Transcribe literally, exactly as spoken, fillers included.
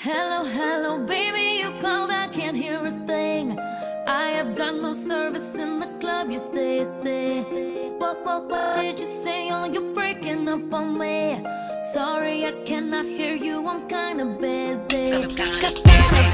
Hello, hello, baby, you called, I can't hear a thing. I have got no service in the club, you say, you say. What, what, what did you say? Oh, you're breaking up on me. Sorry, I cannot hear you, I'm kinda busy. Kinda